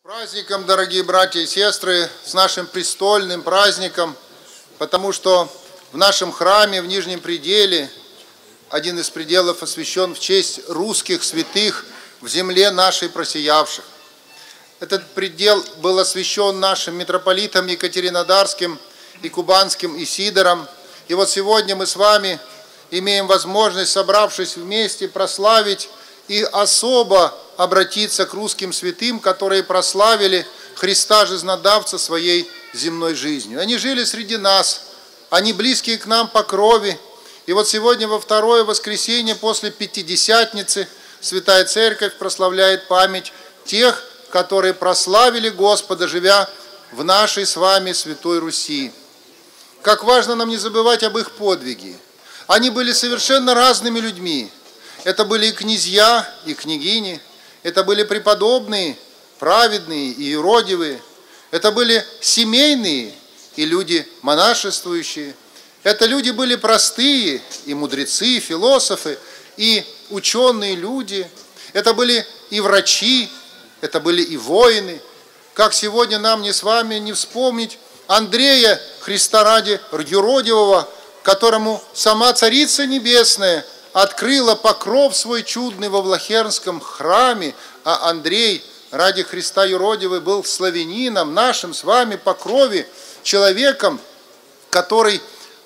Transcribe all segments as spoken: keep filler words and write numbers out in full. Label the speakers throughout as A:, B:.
A: Праздником, дорогие братья и сестры, с нашим престольным праздником, потому что в нашем храме в Нижнем пределе, один из пределов освящен в честь русских святых в земле нашей просиявших. Этот предел был освящен нашим митрополитом Екатеринодарским и Кубанским Исидором. И вот сегодня мы с вами имеем возможность, собравшись вместе, прославить и особо обратиться к русским святым, которые прославили Христа Жизнодавца своей земной жизнью. Они жили среди нас, они близкие к нам по крови. И вот сегодня во второе воскресенье после Пятидесятницы Святая Церковь прославляет память тех, которые прославили Господа, живя в нашей с вами Святой Руси. Как важно нам не забывать об их подвиге. Они были совершенно разными людьми. Это были и князья, и княгини. Это были преподобные, праведные и юродивые. Это были семейные и люди монашествующие. Это люди были простые и мудрецы, и философы, и ученые люди. Это были и врачи, это были и воины. Как сегодня нам не с вами не вспомнить Андрея, Христа ради юродивого, которому сама Царица Небесная открыла покров свой чудный во Влахернском храме, а Андрей ради Христа юродивый был славянином, нашим с вами по крови, человеком, который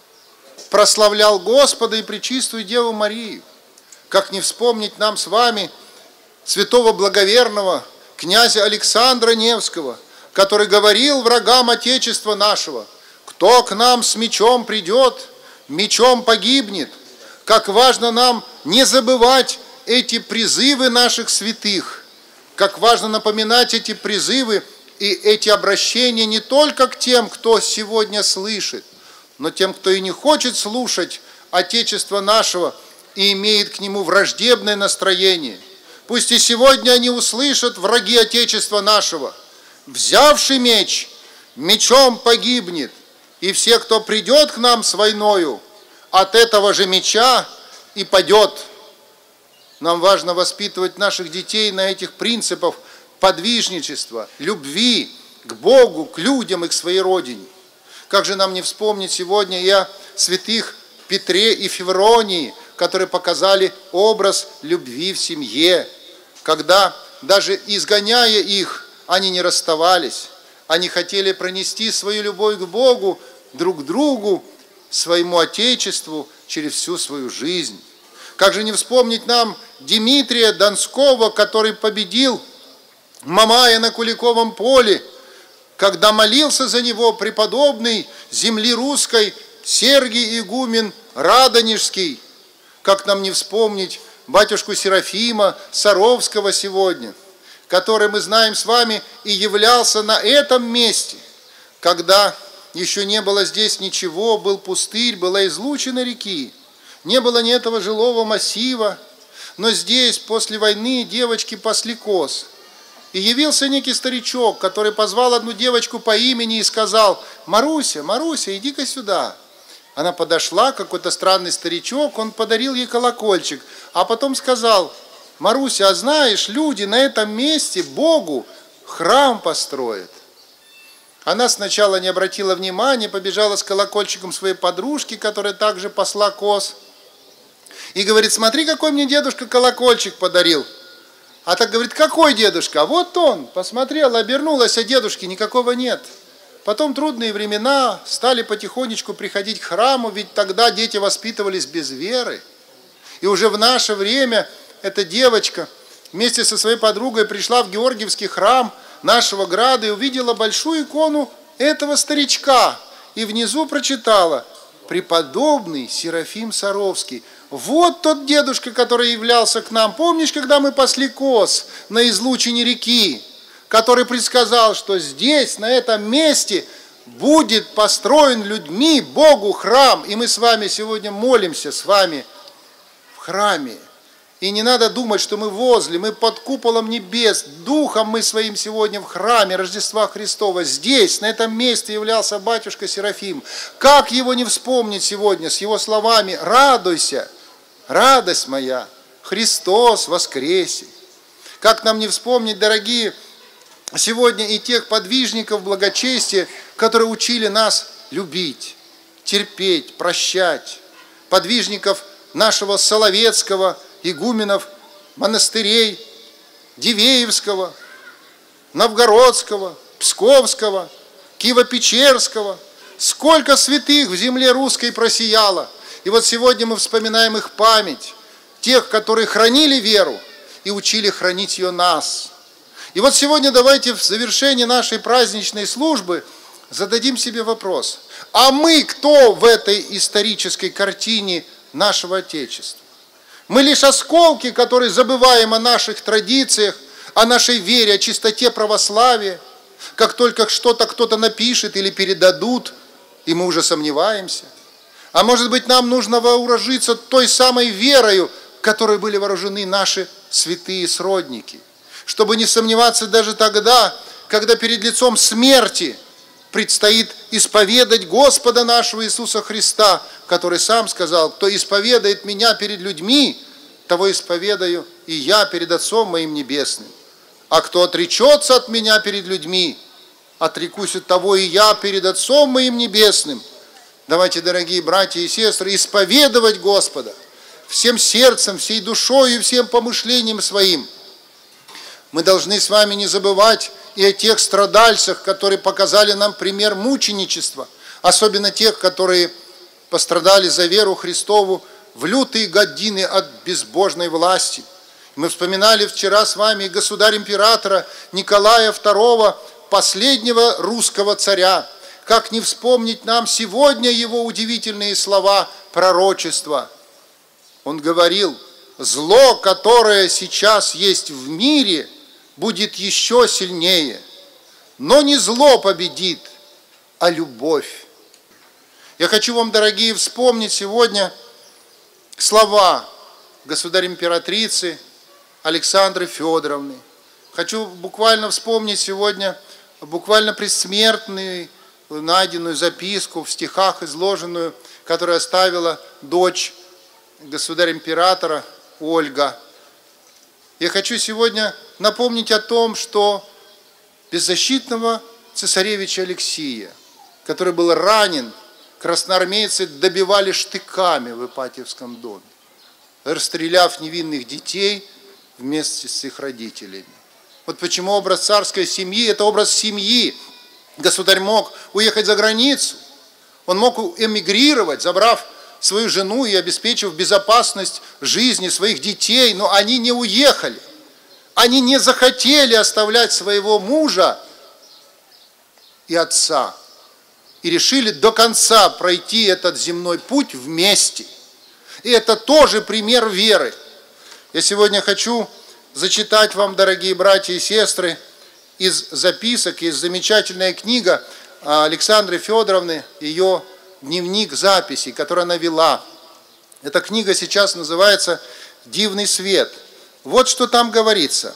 A: прославлял Господа и Пречистую Деву Марию. Как не вспомнить нам с вами святого благоверного князя Александра Невского, который говорил врагам Отечества нашего: «Кто к нам с мечом придет, мечом погибнет». Как важно нам не забывать эти призывы наших святых, как важно напоминать эти призывы и эти обращения не только к тем, кто сегодня слышит, но тем, кто и не хочет слушать Отечества нашего и имеет к нему враждебное настроение. Пусть и сегодня они услышат, враги Отечества нашего: «Взявший меч, мечом погибнет, и все, кто придет к нам с войною, от этого же меча и падет». Нам важно воспитывать наших детей на этих принципах подвижничества, любви к Богу, к людям и к своей родине. Как же нам не вспомнить сегодня и о святых Петре и Февронии, которые показали образ любви в семье, когда даже изгоняя их, они не расставались, они хотели пронести свою любовь к Богу, друг к другу, своему Отечеству через всю свою жизнь. Как же не вспомнить нам Дмитрия Донского, который победил Мамая на Куликовом поле, когда молился за него преподобный земли русской Сергий игумен Радонежский. Как нам не вспомнить батюшку Серафима Саровского сегодня, который, мы знаем с вами, и являлся на этом месте, когда еще не было здесь ничего, был пустырь, была излучина реки, не было ни этого жилого массива, но здесь после войны девочки пасли коз. И явился некий старичок, который позвал одну девочку по имени и сказал: «Маруся, Маруся, иди-ка сюда». Она подошла, какой-то странный старичок, он подарил ей колокольчик, а потом сказал: «Маруся, а знаешь, люди на этом месте Богу храм построят». Она сначала не обратила внимания, побежала с колокольчиком своей подружки, которая также пасла коз, и говорит: «Смотри, какой мне дедушка колокольчик подарил». А так говорит: «Какой дедушка?» «А вот он». Посмотрела, обернулась, а дедушки никакого нет. Потом трудные времена, стали потихонечку приходить к храму, ведь тогда дети воспитывались без веры. И уже в наше время эта девочка вместе со своей подругой пришла в Георгиевский храм нашего града и увидела большую икону этого старичка. И внизу прочитала: «Преподобный Серафим Саровский». Вот тот дедушка, который являлся к нам. Помнишь, когда мы пасли коз на излучине реки, который предсказал, что здесь, на этом месте, будет построен людьми Богу храм. И мы с вами сегодня молимся с вами в храме. И не надо думать, что мы возле, мы под куполом небес, духом мы своим сегодня в храме Рождества Христова. Здесь, на этом месте являлся батюшка Серафим. Как его не вспомнить сегодня с его словами: «Радуйся, радость моя, Христос воскресе». Как нам не вспомнить, дорогие сегодня и тех подвижников благочестия, которые учили нас любить, терпеть, прощать, подвижников нашего Соловецкого, игуменов монастырей Дивеевского, Новгородского, Псковского, Киево-Печерского. Сколько святых в земле русской просияло. И вот сегодня мы вспоминаем их память, тех, которые хранили веру и учили хранить ее нас. И вот сегодня давайте в завершении нашей праздничной службы зададим себе вопрос: а мы кто в этой исторической картине нашего Отечества? Мы лишь осколки, которые забываем о наших традициях, о нашей вере, о чистоте православия. Как только что-то кто-то напишет или передадут, и мы уже сомневаемся. А может быть, нам нужно вооружиться той самой верою, которой были вооружены наши святые сродники, чтобы не сомневаться даже тогда, когда перед лицом смерти предстоит исповедать Господа нашего Иисуса Христа, который сам сказал: кто исповедает меня перед людьми, того исповедаю и я перед Отцом моим Небесным. А кто отречется от меня перед людьми, отрекусь от того и я перед Отцом моим Небесным. Давайте, дорогие братья и сестры, исповедовать Господа всем сердцем, всей душой и всем помышлением своим. Мы должны с вами не забывать и о тех страдальцах, которые показали нам пример мученичества, особенно тех, которые пострадали за веру Христову в лютые годины от безбожной власти. Мы вспоминали вчера с вами государя-императора Николая второго, последнего русского царя. Как не вспомнить нам сегодня его удивительные слова пророчества? Он говорил: зло, которое сейчас есть в мире, будет еще сильнее. Но не зло победит, а любовь. Я хочу вам, дорогие, вспомнить сегодня слова государя-императрицы Александры Федоровны. Хочу буквально вспомнить сегодня буквально предсмертную найденную записку в стихах изложенную, которую оставила дочь государя-императора Ольга. Я хочу сегодня напомнить о том, что беззащитного цесаревича Алексия, который был ранен, красноармейцы добивали штыками в Ипатьевском доме, расстреляв невинных детей вместе с их родителями. Вот почему образ царской семьи – это образ семьи. Государь мог уехать за границу, он мог эмигрировать, забрав свою жену и обеспечив безопасность жизни своих детей, но они не уехали. Они не захотели оставлять своего мужа и отца и решили до конца пройти этот земной путь вместе. И это тоже пример веры. Я сегодня хочу зачитать вам, дорогие братья и сестры, из записок, из замечательная книга Александры Федоровны, ее дневник записей, который она вела. Эта книга сейчас называется «Дивный свет». Вот что там говорится.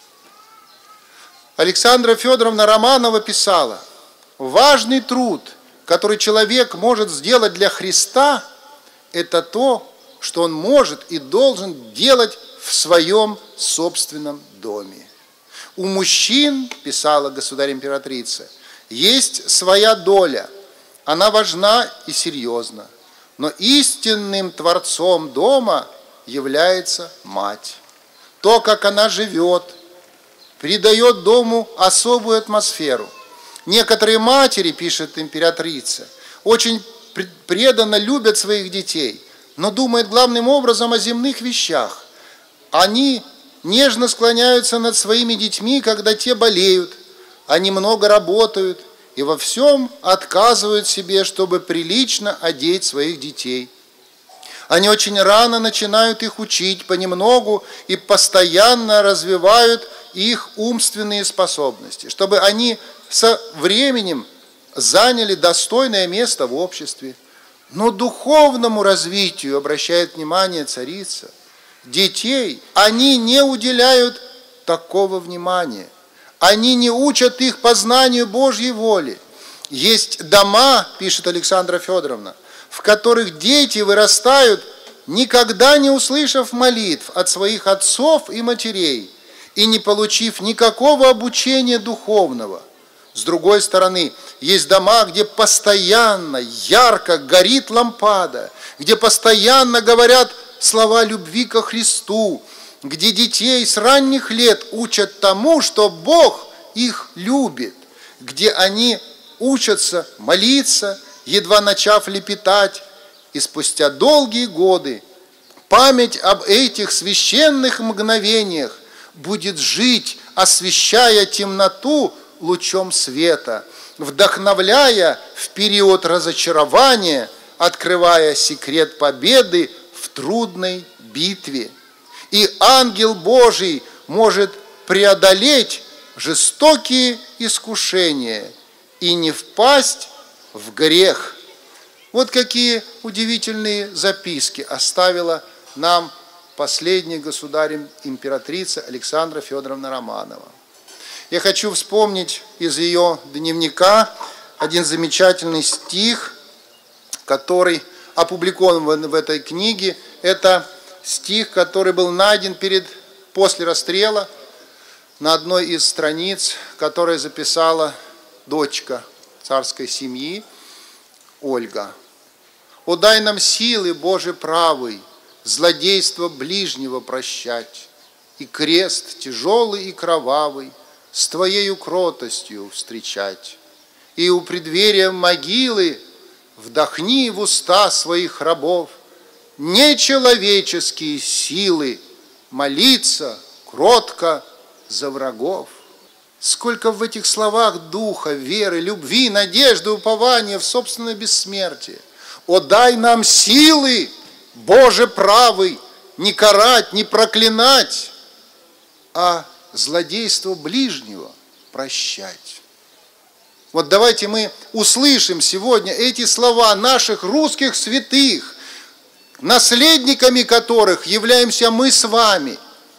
A: Александра Федоровна Романова писала: «Важный труд, который человек может сделать для Христа, это то, что он может и должен делать в своем собственном доме. У мужчин, писала государь-императрица, есть своя доля, она важна и серьезна, но истинным творцом дома является мать. То, как она живет, придает дому особую атмосферу. Некоторые матери, пишет императрица, очень преданно любят своих детей, но думают главным образом о земных вещах. Они нежно склоняются над своими детьми, когда те болеют. Они много работают и во всем отказывают себе, чтобы прилично одеть своих детей. Они очень рано начинают их учить понемногу и постоянно развивают их умственные способности, чтобы они со временем заняли достойное место в обществе. Но духовному развитию, обращает внимание царица, детей они не уделяют такого внимания. Они не учат их познанию Божьей воли. Есть дома, пишет Александра Федоровна, в которых дети вырастают, никогда не услышав молитв от своих отцов и матерей, и не получив никакого обучения духовного. С другой стороны, есть дома, где постоянно, ярко горит лампада, где постоянно говорят слова любви ко Христу, где детей с ранних лет учат тому, что Бог их любит, где они учатся молиться, едва начав лепетать, и спустя долгие годы память об этих священных мгновениях будет жить, освещая темноту лучом света, вдохновляя в период разочарования, открывая секрет победы в трудной битве. И ангел Божий может преодолеть жестокие искушения и не впасть в грех. Вот какие удивительные записки оставила нам последняя государь-императрица Александра Федоровна Романова. Я хочу вспомнить из ее дневника один замечательный стих, который опубликован в этой книге. Это стих, который был найден перед, после расстрела на одной из страниц, которую записала дочка царской семьи Ольга. «О, дай нам силы, Боже правый, злодейство ближнего прощать, и крест тяжелый и кровавый с Твоею кротостью встречать. И у преддверия могилы вдохни в уста своих рабов нечеловеческие силы молиться кротко за врагов». Сколько в этих словах духа, веры, любви, надежды, упования в собственное бессмертие. «О, дай нам силы, Боже правый, не карать, не проклинать, а злодейство ближнего прощать». Вот давайте мы услышим сегодня эти слова наших русских святых, наследниками которых являемся мы с вами.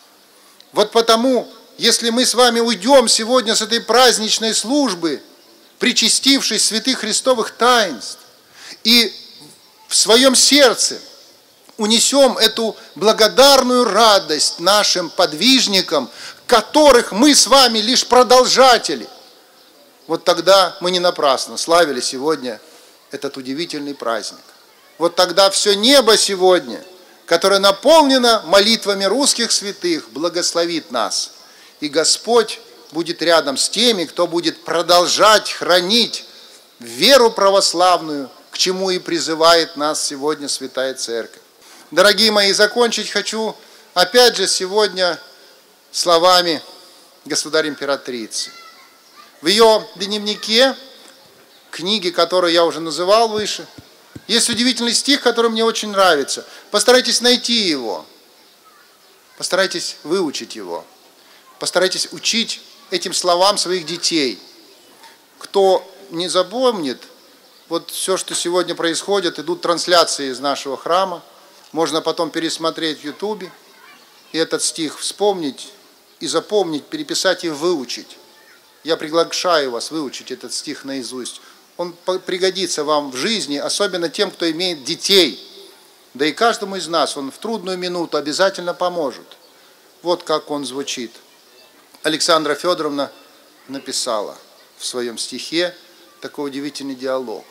A: Вот потому, если мы с вами уйдем сегодня с этой праздничной службы, причастившись святых христовых таинств, и в своем сердце унесем эту благодарную радость нашим подвижникам, которых мы с вами лишь продолжатели, вот тогда мы не напрасно славили сегодня этот удивительный праздник. Вот тогда все небо сегодня, которое наполнено молитвами русских святых, благословит нас. И Господь будет рядом с теми, кто будет продолжать хранить веру православную, к чему и призывает нас сегодня Святая Церковь. Дорогие мои, закончить хочу опять же сегодня словами государь-императрицы. В ее дневнике, книге, которую я уже называл выше, есть удивительный стих, который мне очень нравится. Постарайтесь найти его, постарайтесь выучить его, постарайтесь учить этим словам своих детей. Кто не запомнит, вот все, что сегодня происходит, идут трансляции из нашего храма, можно потом пересмотреть в Ютубе, и этот стих вспомнить и запомнить, переписать и выучить. Я приглашаю вас выучить этот стих наизусть. Он пригодится вам в жизни, особенно тем, кто имеет детей. Да и каждому из нас он в трудную минуту обязательно поможет. Вот как он звучит. Александра Федоровна написала в своем стихе такой удивительный диалог.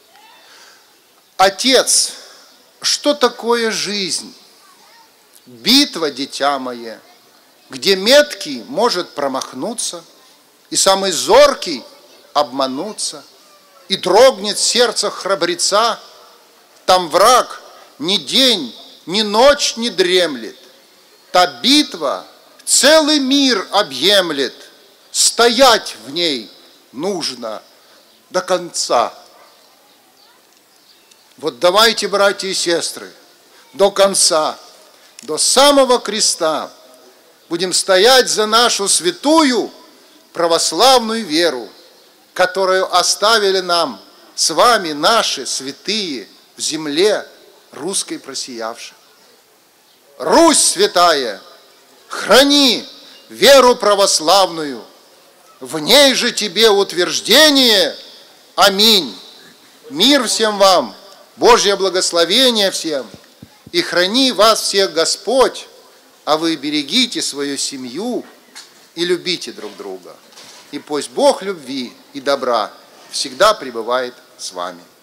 A: «Отец, что такое жизнь? Битва, дитя мое, где меткий может промахнуться, и самый зоркий обмануться, и дрогнет сердце храбреца, там враг ни день, ни ночь не дремлет, та битва целый мир объемлет, стоять в ней нужно до конца». Вот давайте, братья и сестры, до конца, до самого креста будем стоять за нашу святую православную веру, которую оставили нам с вами наши святые в земле русской просиявших. Русь святая, храни веру православную, в ней же тебе утверждение. Аминь. Мир всем вам, Божье благословение всем, и храни вас всех Господь, а вы берегите свою семью, и любите друг друга. И пусть Бог любви и добра всегда пребывает с вами.